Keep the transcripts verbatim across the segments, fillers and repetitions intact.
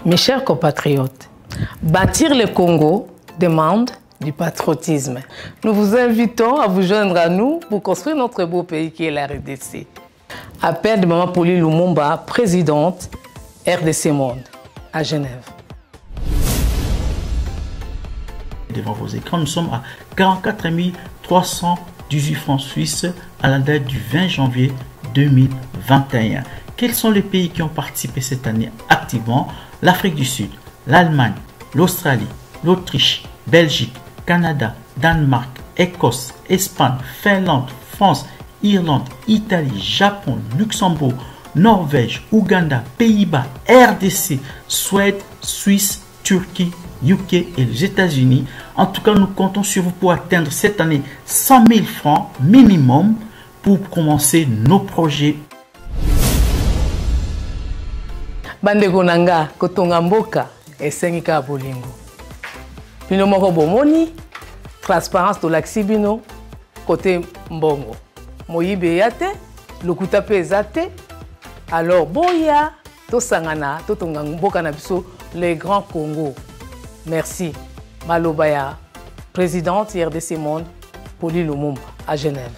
Mes chers compatriotes, bâtir le Congo demande du patriotisme. Nous vous invitons à vous joindre à nous pour construire notre beau pays qui est la R D C. Appel de Maman Pauline Lumumba, présidente R D C Monde, à Genève. Devant vos écrans, nous sommes à quarante-quatre mille trois cent dix-huit francs suisses à la date du vingt janvier deux mille vingt et un. Quels sont les pays qui ont participé cette année activement? L'Afrique du Sud, l'Allemagne, l'Australie, l'Autriche, Belgique, Canada, Danemark, Écosse, Espagne, Finlande, France, Irlande, Italie, Japon, Luxembourg, Norvège, Ouganda, Pays-Bas, R D C, Suède, Suisse, Turquie, U K et les États-Unis. En tout cas, nous comptons sur vous pour atteindre cette année cent mille francs minimum pour commencer nos projets. Bandeko nanga kotonga mboka esengika bolingo. Bino moko bomoni transparence to laksi bino côté mbongo. Moyibe yate, lokuta pe ezate. Alors boya to sangana to tonga mboka na biso le Grand Congo. Merci. Malobaya, présidente R D C Monde, Pauline Lumumba à Genève.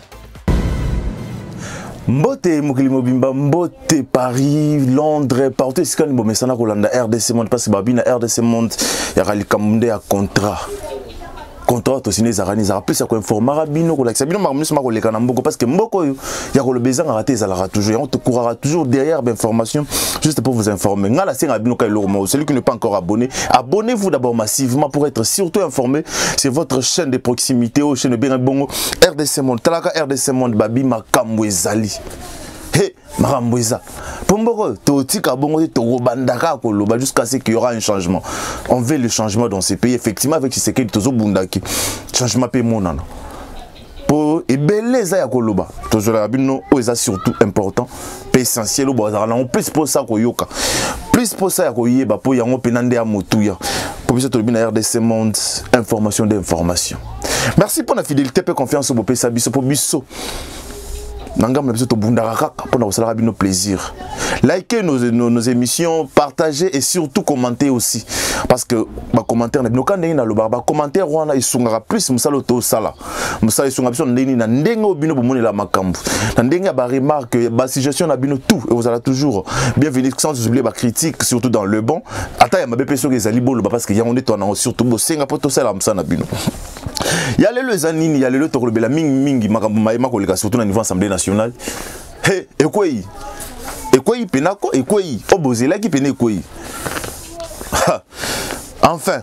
Mbote mokili mobimba mbote Paris, Londres, partout ici quand nous sommes Rolanda R D C Monde parce que babina R D C Monde ya ralikamde ya contrat. Contrat to signé zarani za plus ça ko informara bino ko lakisa bino makambo sima ko leka na mboko parce que mboko ya ko le besoin raté ça la toujours on te courra toujours derrière d'informations juste pour vous informer ngala singa bino kay lormo celui qui n'est pas encore abonné abonnez-vous d'abord massivement pour être surtout informé c'est votre chaîne de proximité au chaîne bien bongo R D C Monde talaka R D C Monde babi makambo ezali he makambo eza pomboko to tika bongo to bandaka ko loba jusqu'à ce qu'il y aura un changement. On veut le changement dans ces pays effectivement avec ce qui tozo bundaki changement pe monana pour ebeleza ya ko loba tozo la bino o eza surtout important pe essentiel au bazala on plus pour ça ko yoka plus pour ça ko yeba po yango penande ya motuya pour biso to bina R D C Monde information d'information. Merci pour la fidélité et confiance au beau sabiso pour biso. Nangam na to bundaraka pour nous cela nos plaisir. Likez nos, nos, nos émissions, partagez et surtout commentez aussi parce que ba commentaire na bino quand ndenge na lo ba commentaire wana isungaka plus musalo to sala. Musala isunga biso ndenge na ndenge obino bomoni la makambu. Na ndenge ba remarque ba suggestion na bino tout et vous allez toujours bienvenue sans oublier ba critique surtout dans le bon. Ata ya mabe peso ezali bolo parce que ya on est on surtout bo senga poto sala musana bino. Ya lelo zanini ya lelo to kolobela mingi mingi makambu maema koleka surtout na niveau assemblée nationale. Hey, ekoi. Ekoi penako ekoi obozela ki pene ekoi. Enfin.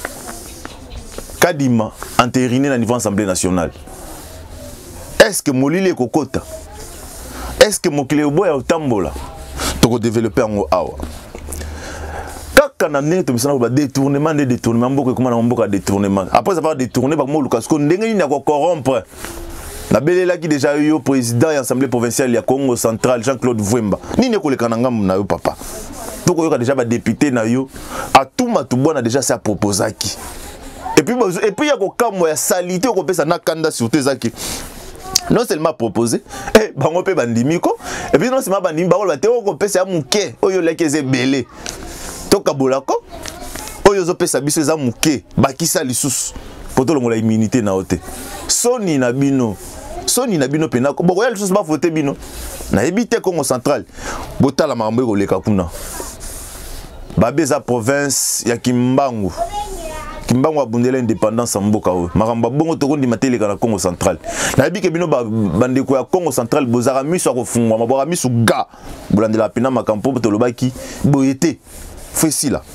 Kadima entériné na niveau assemblée nationale. Est-ce que molile kokota? Est-ce que mokile boya otambola? To développer en awa. Quand on a un détournement, des détournements, comment on a un détournement. Après avoir détourné, par contre, parce qu'on a corrompre. La belle là qui déjà eu au président et l'Assemblée provinciale du Congo central, Jean-Claude Vwemba. Ni ne kole kananga na yo papa. Donc on a déjà des députés na yo. À tout matoubo on a déjà ça proposé qui. Et puis et puis il y a quand moi ya salité on peut ça na kanda sur tes aki. Non seulement proposé, eh bango pe bandimiko. Et puis non seulement bandimi ba ba te on peut ça muke. Oyo lekeze belé. Toka bolako oyo zo pesa biso za muke bakisa lisusu poto longola immunité na ote soni na bino soni na bino penako boko ya lisusu ba voter bino na ebité Congo central botala mambo ko leka kuna babeza province ya Kimbangu Kimbangu abundela indépendance mboka o maramba bongo to kondi mateleka na Congo central na ebike bino ba bandeko ya Congo central bozara miso ko fungwa mabora miso ga bolandela pena makampo to lobaki boyete Fais là.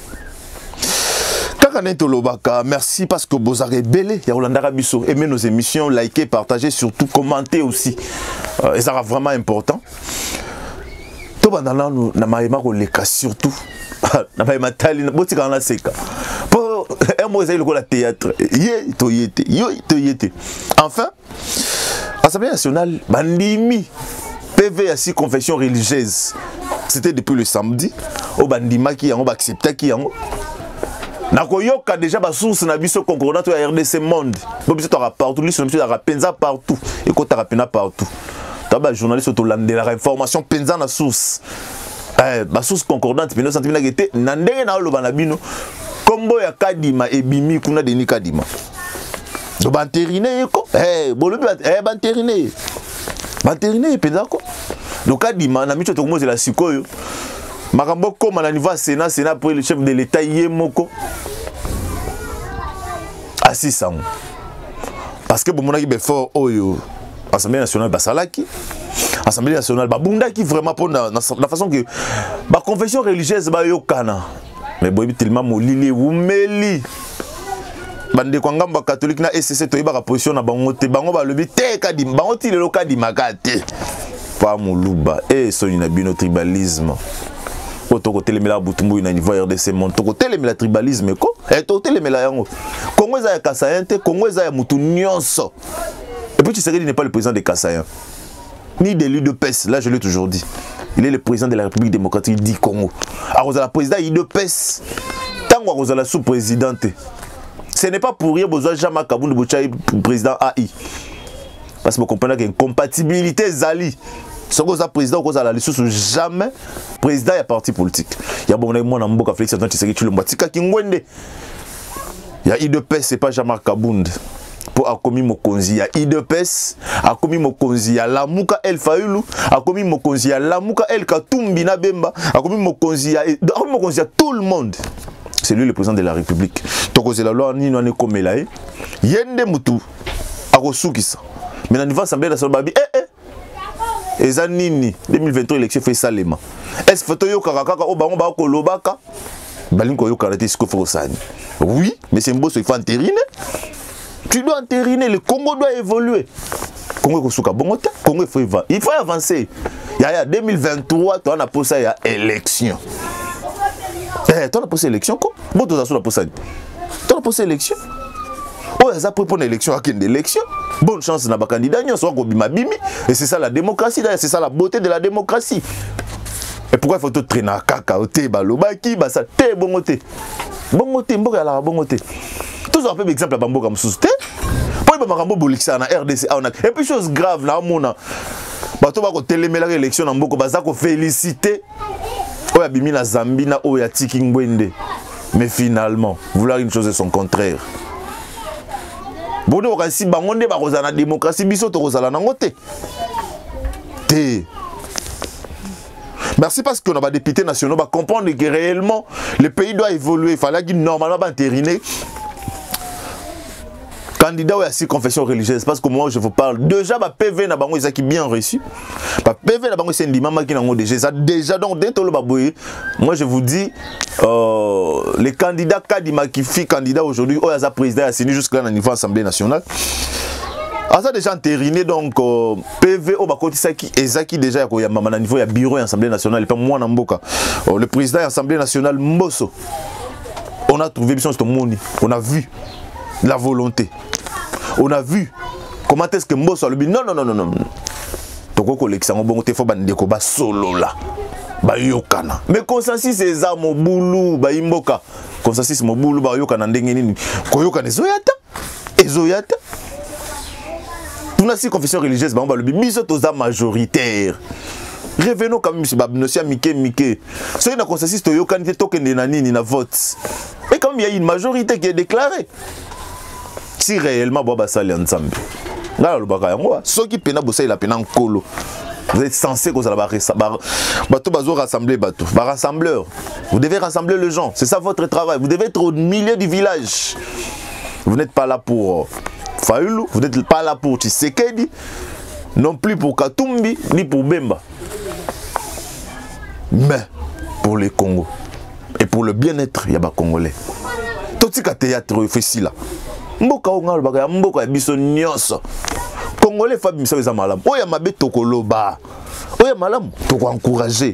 Merci parce que vous avez belé. Aimez nos émissions, likez, partagez, surtout commentez aussi. Euh, et ça sera vraiment important. Tout le monde n'a surtout. N'a pas matali, n'a pas de la seka. Pour un mot, c'est le théâtre. Yé, toyete, yo, toyete. Enfin, l'Assemblée nationale, bandimi, P V à six confessions religieuses. C'était depuis le samedi. Au bandima qui a accepté qui a Nakoyoka déjà ba source na biso concordant à R D C Monde. Bo biso to partout, lui sur biso la penza partout et ko ta penza partout. Taba journaliste to lande la information penza na source. eh ba source concordante pino sentimina gete na ndenge na loba na bino kombo ya Kadima ebimi kuna Denis Kadima do banterine ko eh bolobi eh banterine banterine penza ko do Kadima na micho to komoze la sikoyo makambo koma na niveau Sénat Sénat pour le chef de l'état yemoko assisant parce que bomona ki be fort oyo Assemblée nationale basalaki Assemblée nationale babunda qui vraiment pour la façon que ba confession religieuse ba yokana mais boyebi tellement molili umeli bande kwa ngamba catholique na S C C to yeba position na bango te bango ba lobi te Kadima bango ti lelo Kadima kate pa muluba et soni na bino tribalisme otoko telemela butumbu na niveau R D C mon toko telemela tribalisme ko et to telemela yango Congo eza ya Kasayen te Congo eza ya mutu nyonso. Et puis Tshisekedi n'est pas le président des Kassaïens, ni de l'U D P S, là je l'ai toujours dit. Il est le président de la République démocratique du Congo. Alors, la président I D P S, tant que vous la sous-présidente, ce n'est pas pour rien que vous avez jamais Kaboun de président A I. Parce que vous comprenez qu'il y a une compatibilité Zali. Si vous êtes président, vous avez la sous jamais président et parti politique. Il y a bon moi Mboka Félix Antoine Tshisekedi tu le Mwatika Kingwende. Il y a I D P S, c'est pas Jean-Marc Kabound. Pour Akomi Mokonzi ya I D P S, Akomi Mokonzi ya Lamuka El Faulu, Akomi Mokonzi ya Lamuka El Katumbi na Bemba, Akomi Mokonzi ya Akomi Mokonzi ya tout le monde. C'est lui le président de la République. Toko c'est la loi ni non komela e. Yende mutu akosukisa. Mais na niveau assemblée nationale babi eh eh. Eza nini deux mille vingt-trois élection fait salema. Est-ce photo yo kakaka o bango ba ko lobaka? Balinko yo karate siko fosani. Oui, mais c'est mboso il faut entériner. Tu dois entériner, le Congo doit évoluer. Congo Kosuka Bongote, Congo il faut il faut avancer. Il y a deux mille vingt-trois, tu as posé il y a élection. Eh, tu as posé élection quoi? Bon, tu as posé. Tu as posé élection. Oh, ça pour une élection à quelle élection? Bonne chance na ba candidat nyo so ko bima bimi et c'est ça la démocratie, c'est ça la beauté de la démocratie. Et pourquoi il faut tout traîner à kaka oté balobaki ba ça té bongote. Bongote mboka la bongote. Tous un peu exemple à Bambo comme sous pour les Bambo Boliksa na R D C et puis chose grave là mona bato ba ko télémela élection na mboko baza ko féliciter oya bimi na Zambie na oya tiki ngwende mais finalement vouloir une chose et son contraire bon donc si bango nde ba koza na démocratie biso to kozala na ngote té. Merci parce qu'on a des députés nationaux va comprendre que réellement le pays doit évoluer, il fallait qu'il normalement entériner candidat ou à six confessions religieuses parce que moi je vous parle déjà ma P V na bango qui bien reçu ma P V na bango c'est ndi mama qui nango déjà déjà donc dès tout le baboye moi je vous dis euh, les candidats Kadima qui fit candidat aujourd'hui ou à président a signé jusqu'à là niveau Assemblée nationale ah ça déjà entériné donc euh, P V au bakoti saki ezaki déjà ko ya mama na niveau ya bureau à Assemblée nationale et pas moi na mboka euh, le président de l'Assemblée nationale Mbosso on a trouvé bien son moni on a vu la volonté. On a vu comment est-ce que Mbosso a le dit non non non non non. Toko collection bon te fo bandeko ba solo là. Ba yokana. Mais consensus c'est ça mo boulou ba imboka. Consensus mo boulou ba yokana ndenge nini. Ko yokana ezoyata. Ezoyata. Tuna si confession religieuse ba on ba le biso toza majoritaire. Revenons quand même sur Babnosia Mike Mike. C'est une consensus to yokana te tokende na nini na vote. Mais quand même il y a une majorité qui est déclarée. Si réellement Boba Sali ensemble. Là le baka yango ceux qui pena bossa il a pena nkolo. Vous êtes censé que ça va bateau bazo rassembler bateau. Ba rassembleur. Vous devez rassembler les gens, c'est ça votre travail. Vous devez être au milieu du village. Vous n'êtes pas là pour Faulu, vous n'êtes pas là pour Tshisekedi, non plus pour Katumbi ni pour Bemba. Mais pour les Congos et pour le bien-être il y a ba Congolais. Tout ce théâtre fait ici là. Mboka ongal baka mboka biso nyonso Congolais fa biso eza malamu oya mabe tokoloba oya malamu toko encourager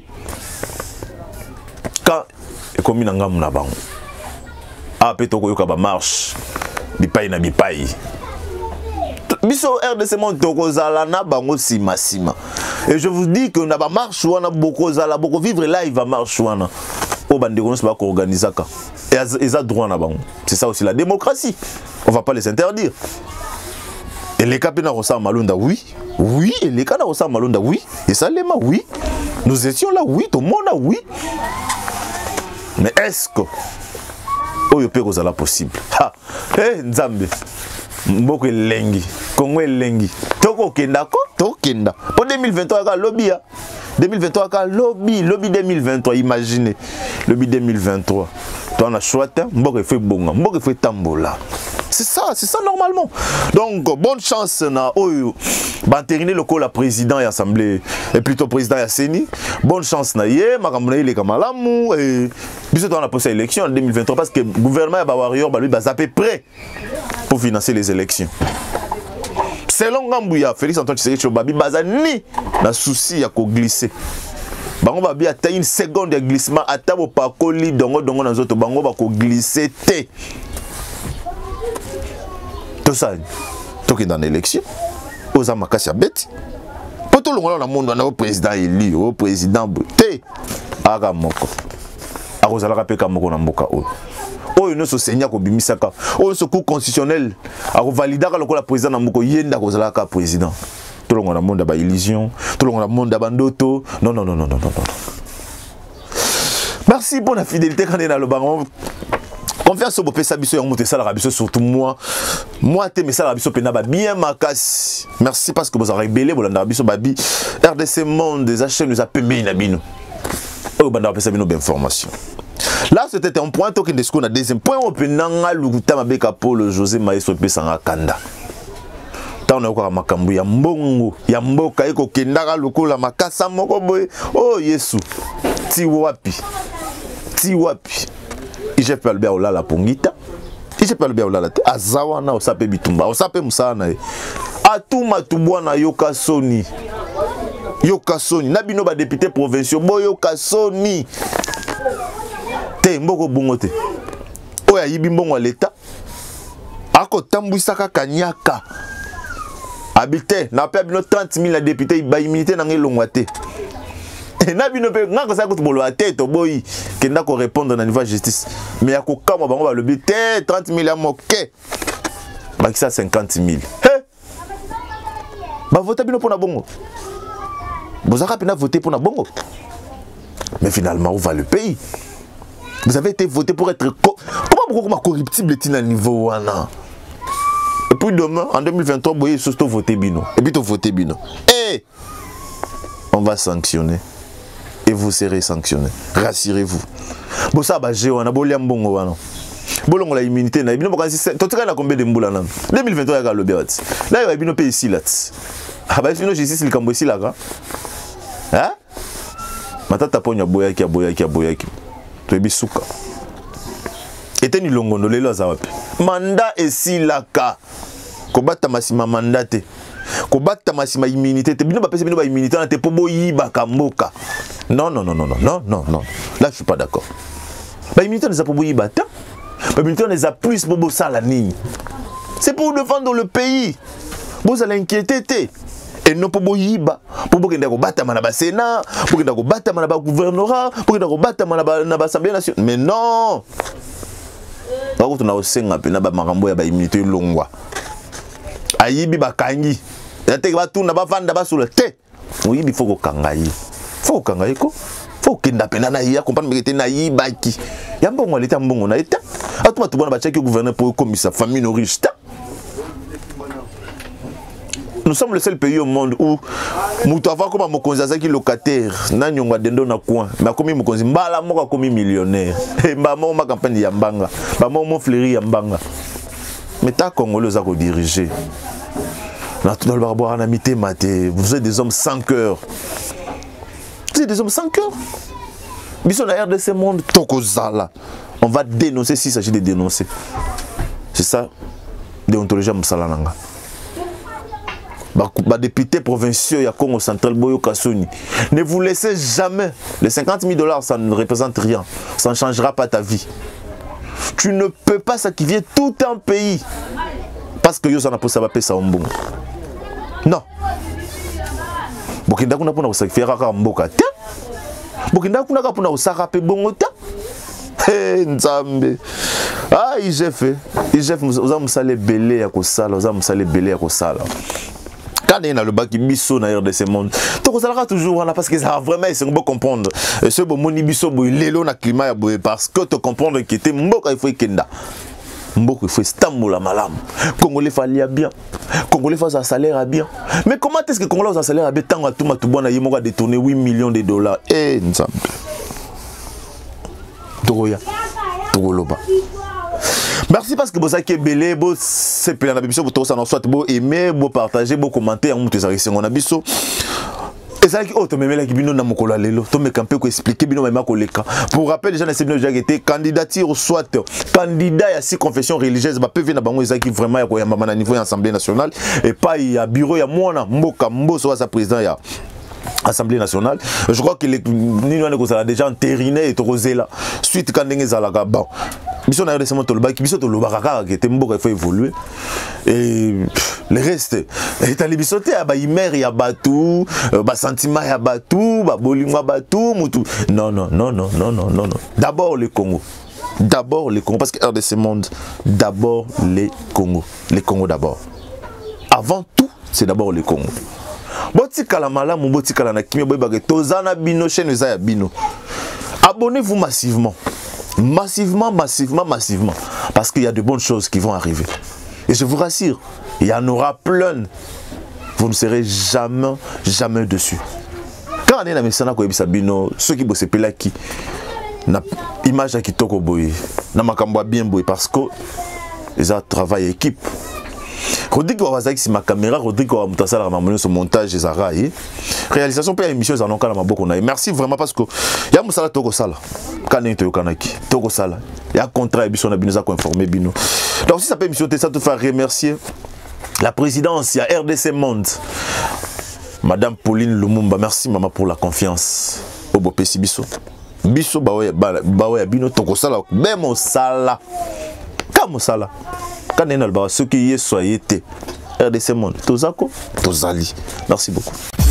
quand ekomi na ngamu na bango a pe toko yoka ba marche bipai na bipai biso R D C mon toko zala na bango sima sima et je vous dis que na ba marche wana boko zala boko vivre live va marche wana o bande kono se ba ko organiser ka et eza droit na bango c'est ça aussi la démocratie. On ne va pas les interdire. Et les cas de Malunda, oui. Oui. Et les cas de Malunda, oui. Et ça, les mains, oui. Nous étions là, oui, tout le monde a oui. Mais est-ce que Oyo pe kozala possible? Ha, eh Nzambe. Mboko elengi, Congo elengi. Toko kenda ko, toko kenda. Pour deux mille vingt-trois ka lobby ya. deux mille vingt-trois ka lobby, lobby deux mille vingt-trois, imaginez. Lobby deux mille vingt-trois. Toi on a choisi, mboko fait bonga, mboko fait tambola. C'est ça, c'est ça normalement. Donc bonne chance na Oyo. Banteriner le col à président et assemblée, et plutôt président et Seni. Bonne chance na yé, makamuna ile kamalamu et biso on a passé l'élection en deux mille vingt-trois parce que le gouvernement ba warrior ba lui ba zappé prêt pour financer les élections. Selon Gambouya, Félix Antoine Tshisekedi Babi bazani na souci ya ko glisser. Bango ba bi ata une seconde de glissement ata bo pa koli dongo dongo na zoto bango ba ko glisser té. Tout ça, tout qui dans l'élection. Aux amakasi bête. Pour tout le monde dans le monde, on a un président élu, un président té. Aga moko. Arozala rapé kamoko na mboka o. O no so senya ko bimisaka. O so cour constitutionnel. Aro valida ka lokola président na moko yenda ko zala ka président. Tout le monde dans le monde ba illusion, tout le monde dans le monde ba ndoto. Non non non non non non. Merci pour la fidélité quand on est dans le baron. Confiance au bopé sabiso et ça la surtout moi. Moi te mais ça la biso penaba bien makasi. Merci parce que vous avez rébellé vous la biso babi. R D C monde des achats nous a payé na bino. Oh banda pesa bino d'information. Là c'était un point token de ce qu'on a deuxième point on peut nanga lukuta mabeka Paul José Maestro pesanga kanda. Tant on a encore makambu ya mbongo ya mboka eko kendaka lukula makasa moko boy. Oh Yesu. Ti wapi. Ti wapi. I G F Albert Ola la pongita. I G F Albert Ola la te. Azawa na osape bitumba. Osape musana e. Atuma tubwa na yoka soni. Yoka soni. Nabino ba député provinciaux. Bo yoka soni. Te mboko bungo te. Oya yibi mbongo l'État. Ako tambwisaka kanyaka. Habité. Na pe bino trente mille la député. Ba immunité na ngelongwa te. Nabino pe ngako sa ko bolo tête boy kenda ko répondre na niveau justice mais ya ko kama bango ba lobi te trente mille moke ba ki sa cinquante mille he ba voter bino pour na bongo bozaka pina voter pour na bongo mais finalement où va le pays? Vous avez été voté pour être co comment beaucoup ma corruptible tina niveau wana et puis demain en deux mille vingt-trois boy surtout voter bino et puis to voter bino eh on va sanctionner et vous serez sanctionné. Rassurez-vous. Bon ça va géo on a bolé mbongo wana. Bolongo la immunité na bino bokansi totika na combien de mbula na deux mille vingt-trois ya lobi wat. Là il va bino payer ici là. Ah ba bino justice le kambo ici là ga. Hein? Matata ponya boya ki boya ki boya ki. To bisuka. Eteni longondo lelo za wapi? Mandat ici là ka. Ko bata masima mandate. Ko bata masima immunité te bino ba pesa bino ba immunité na te pobo yiba kamboka. Non, non, non, non, non, non, non, non. Là, je suis pas d'accord. Bah, immunité, on les a pour bouillir bâtard. Bah, immunité, on les a plus pour bosser à la ligne. C'est pour défendre le pays. Vous allez inquiéter. Et non pour bouillir bas. Pour que vous battez à Sénat, pour que vous battez à la gouvernorat, pour que vous battez à l'Assemblée nationale. Mais non. Par contre, on a aussi un peu de immunité longue. Aïbi bakangi. La tête va tourner, va vendre, va sur le thé. Oui, il faut qu'on kangaï. Faut kangaï ko. Faut qu'il n'a pas na ya comprendre mais na yi baki. Ya mbongo l'état mbongo na état. Atuma tu bona ba checker gouverneur pour comme sa famille no riche. Nous sommes le seul pays au monde où mutu ava comme mokonzi azaki locataire na nyonga dendo na coin mais comme mokonzi mbala moko comme millionnaire. Mba mo ma campagne ya mbanga. Ba mo mo fleury ya mbanga. Mais ta congolais za ko diriger. Na tout dans le barboire na mité maté. Vous êtes des hommes sans cœur. Vous êtes des hommes sans cœur. Bisson a R D C monde Tokozala. On va dénoncer s'il s'agit de dénoncer. C'est ça, déontologie à Moussalananga. Les députés provinciaux à Congo Central, Boyo Kassouni. Ne vous laissez jamais. Les cinquante mille dollars, ça ne représente rien. Ça ne changera pas ta vie. Tu ne peux pas sacrifier tout un pays. Parce que Yosan a posé sa paix, ça en bon. Non. Bokinda kuna pona sacrifier raka mboka te. Bokinda kuna ka pona usaka bongo te. Eh nzambe. Ah, I G F. I G F uza musale belé ya kosala, uza musale belé ya kosala. quand il y a le bas qui biso na R D C monde donc ça sera toujours là parce que ça vraiment c'est bon comprendre ce bon moni biso boy lelo na climat boy parce que te comprendre que était mboka il faut kenda mboka il faut stambola malam congolais fallait bien congolais faut un salaire à bien mais comment est-ce que congolais a un salaire à bien tant à tout ma tout bon na yemo détourner huit millions de dollars eh nzambe Togoya Togoloba. Merci parce que vous avez belé, vous c'est plein d'ambition, vous tous en soit vous aimer, vous partager, vous commenter, on vous avez on a biso. Et ça qui autre mais là qui bino na mokola lelo, to me camper ko expliquer bino ma koleka. Pour rappel les gens c'est bien déjà été candidature soit candidat à six confessions religieuses ba peuvent na bango ezaki vraiment ya ko ya mama na niveau ya assemblée nationale et pas ya bureau ya mwana mboka mboso wa sa président ya Assemblée nationale. Je crois que les Ninoane a déjà entériné et tosé là. Suite quand les Zalaga bon. Biso na R D C Montolba qui biso to lobaka qui était mboka il faut évoluer et le reste est allé bisoter à ba imer ya batu ba sentiment ya batu ba bolingo batu mutu non non non non non non non non d'abord le Congo d'abord le Congo parce que R D C Monde d'abord les Congo les Congo d'abord avant tout c'est d'abord le Congo. Botikala malamu botikala na kimia boyebake tozana bino chaîne eza ya bino. Abonnez-vous massivement. Massivement, massivement, massivement. Parce qu'il y a de bonnes choses qui vont arriver. Et je vous rassure, il y en aura plein. Vous ne serez jamais, jamais dessus. Quand on est dans les Messana Koyebisabino, ceux qui bossent là qui na image qui toko boy, na makambo bien boy parce que ils ont travaillé équipe. Rodrigue Wazaki si ma caméra, Rodrigue Wamtasala a mené ce montage et Zara et réalisation pour émission ils en ont quand même beaucoup. Merci vraiment parce que y a Moussala Toko Sala, Kané Toko Kanaki, Toko Sala, y a contrat et Bisson a bien informé Bino. Donc si ça peut émission ça te faire remercier la présidence, il y a R D C Monde, Madame Pauline Lumumba, merci maman pour la confiance. Obo Pessi Bisso, Bisso Bawe Bawe Bino Toko Sala, même au Sala, comme Sala. Quand on a le bas, ce qui est soyez R D C Monde, Tozako, Tozali. Merci beaucoup.